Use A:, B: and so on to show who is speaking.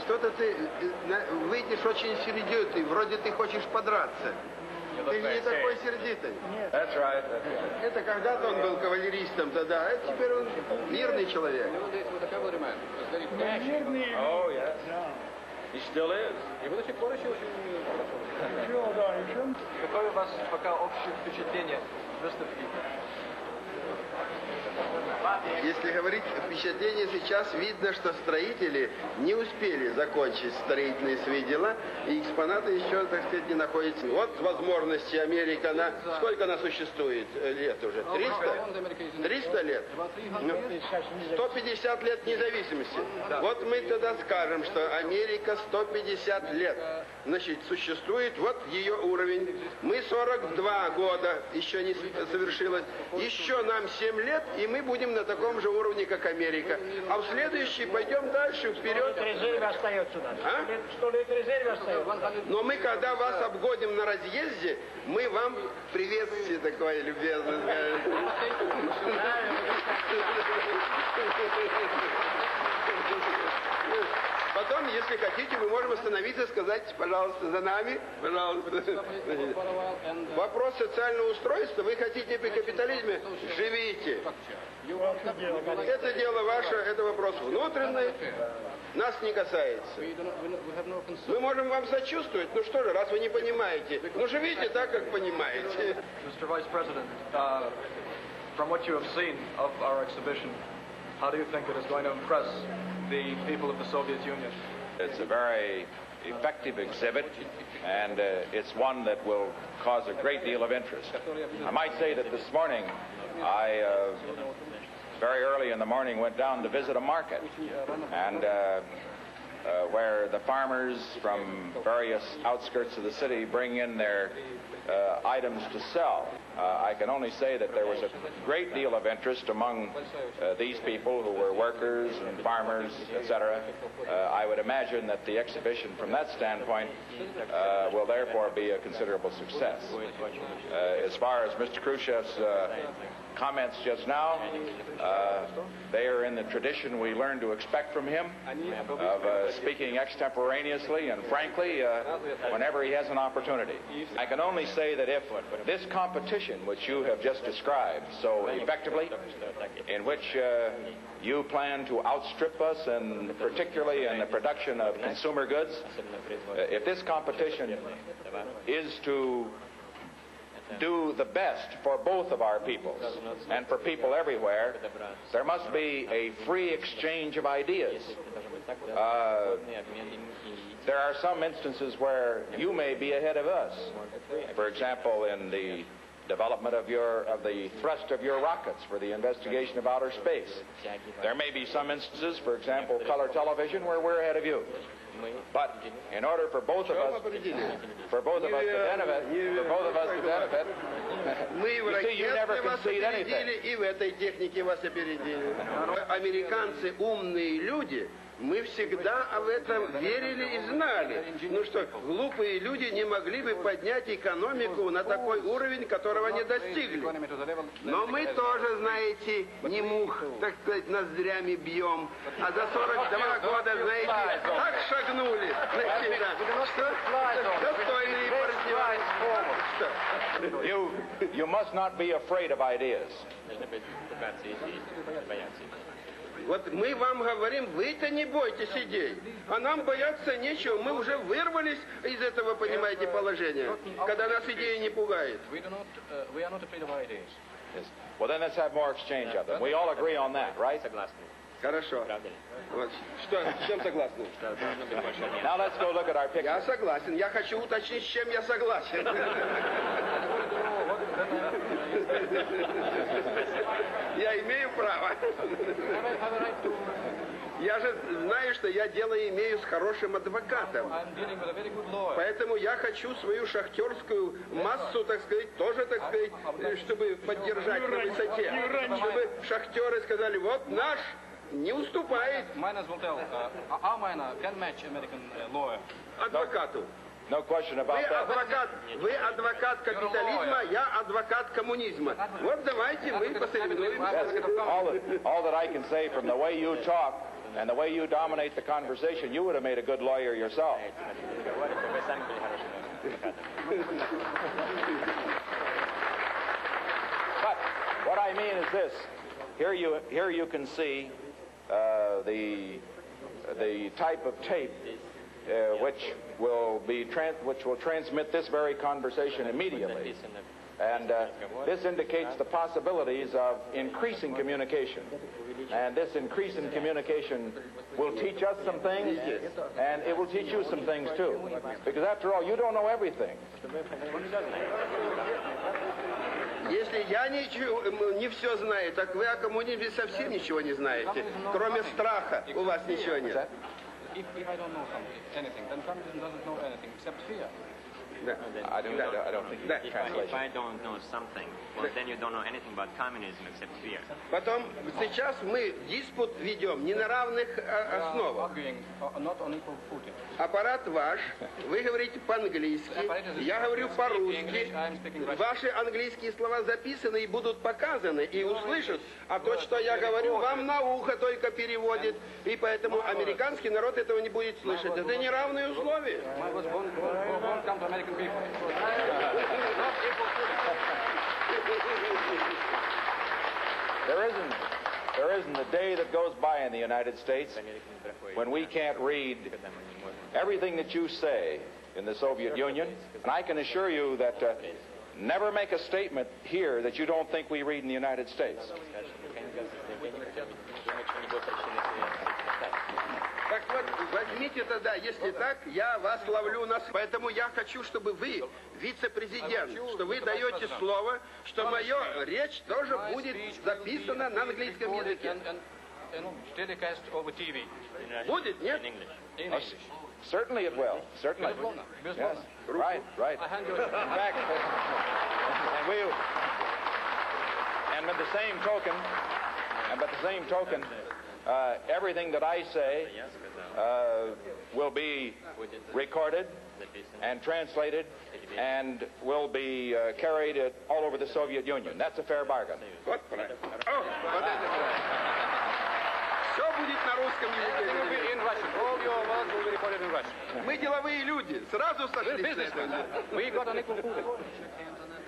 A: что-то ты выйдешь очень сердитый, вроде ты хочешь подраться. Ты же не такой сердитый.
B: That's right.
A: Это когда-то он был кавалеристом тогда, а теперь он мирный человек.
C: Мирный.
B: Oh, yes. He still is.
D: И вы до сих пор еще очень хорошо.
C: Еще, да, еще.
D: Какое у вас пока общее впечатление выставки?
A: Если говорить о впечатлении, сейчас видно, что строители не успели закончить строительные свои дела, и экспонаты еще, так сказать, не находятся. Вот возможности Америка, сколько она существует лет уже? 300? 300 лет? 150 лет независимости. Вот мы тогда скажем, что Америка 150 лет, значит, существует, вот ее уровень. Мы 42 года, еще не совершилось. Еще нам 7 лет, и мы будем на таком же уровне, как Америка. А в следующий пойдем дальше, вперед.
C: 100 лет резерве остается у нас.
A: А?
C: 100 лет резерве остается.
A: Но мы, когда вас обгоним на разъезде, мы вам приветствие такое любезное скажем. Потом, если хотите, мы можем остановиться и сказать, пожалуйста, за нами, пожалуйста. Вопрос социального устройства. Вы хотите при капитализме? Живите. Это дело ваше, это вопрос внутренний, нас не касается. Мы можем вам сочувствовать, ну что же, раз вы не понимаете, ну живите так, как понимаете.
D: Mr. Vice President, from what you have seen of our exhibition, how do you think it is going to impress the people of the Soviet Union?
E: It's a very effective exhibit, and it's one that will cause a great deal of interest. I might say that this morning, I very early in the morning went down to visit a market, and where the farmers from various outskirts of the city bring in their items to sell. I can only say that there was a great deal of interest among these people who were workers and farmers, etc. I would imagine that the exhibition from that standpoint will therefore be a considerable success. As far as Mr. Khrushchev's comments just now, they are in the tradition we learned to expect from him of speaking extemporaneously and frankly whenever he has an opportunity. I can only say that if this competition which you have just described so effectively, in which you plan to outstrip us, and particularly in the production of consumer goods, if this competition is to do the best for both of our peoples and for people everywhere, there must be a free exchange of ideas. There are some instances where you may be ahead of us. For example, in the development of the thrust of your rockets for the investigation of outer space. There may be some instances, for example, color television, where we're ahead of you. But in order for both of us to benefit, you see, you never concede anything.
A: И в этой технике вас опередили. Американцы умные люди. Мы всегда в этом верили и знали. Ну что, глупые люди не могли бы поднять экономику на такой уровень, которого они достигли. Но мы тоже, знаете, не мух, так сказать, ноздрями бьем. А за 42 года, знаете, так шагнули. Что? Достойные партнеры.
E: You must not be afraid of ideas.
A: Вот мы вам говорим, вы-то не бойтесь идей, а нам бояться нечего. Мы уже вырвались из этого, понимаете, положения, когда нас идея не пугает.
E: Yes. Well, then let's have more exchange of them. We all agree on that, right?
A: Хорошо. Вот. Что, с чем согласны?
E: Now let's go look at our picture.
A: Я согласен. Я хочу уточнить, с чем я согласен. Я имею право. Я же знаю, что я дело имею с хорошим адвокатом. Поэтому я хочу свою шахтерскую массу, так сказать, тоже, так сказать, чтобы поддержать на высоте. Чтобы шахтеры сказали, вот наш не уступает адвокату.
E: No question about that.
A: Вы адвокат капитализма, я адвокат коммунизма. Вот давайте мы посоревнуемся.
E: All that I can say from the way you talk And the way you dominate the conversation, you would have made a good lawyer yourself. But what I mean is this. Here you can see the type of tape which will transmit this very conversation immediately. And this indicates the possibilities of increasing communication. And this increase in communication will teach us some things, and it will teach you some things too. Because after all, you don't know everything.
A: Если я не все знаю, так вы о коммунизме совсем ничего не знаете. Кроме страха у вас ничего нет.
D: If I don't know anything, then communism doesn't know anything except fear.
E: I don't think you can translate.
F: If I don't know something, well, then you don't know anything about communism except fear.
A: Потом, сейчас мы диспут ведем не на равных основах. Аппарат ваш, вы говорите по-английски, я говорю по-русски. Ваши английские слова записаны и будут показаны, и услышат. А то, что я говорю, вам на ухо только переводит. И поэтому американский народ этого не будет слышать. Это неравные условия.
E: There isn't a day that goes by in the United States when we can't read everything that you say in the Soviet Union. And I can assure you that never make a statement here that you don't think we read in the United States.
A: Так вот, возьмите тогда, если так, я вас ловлю на... Поэтому я хочу, чтобы вы, вице-президент, что вы даете слово, что моя речь тоже будет записана на английском языке. Будет, нет?
E: Certainly it will. Certainly. Yes. Right, right. In fact, and by the same token, everything that I say will be recorded and translated and will be carried all over the Soviet Union. That's a fair bargain.
A: Вот правильно. Все будет на русском языке. Мы деловые люди. Сразу сошлись на этом.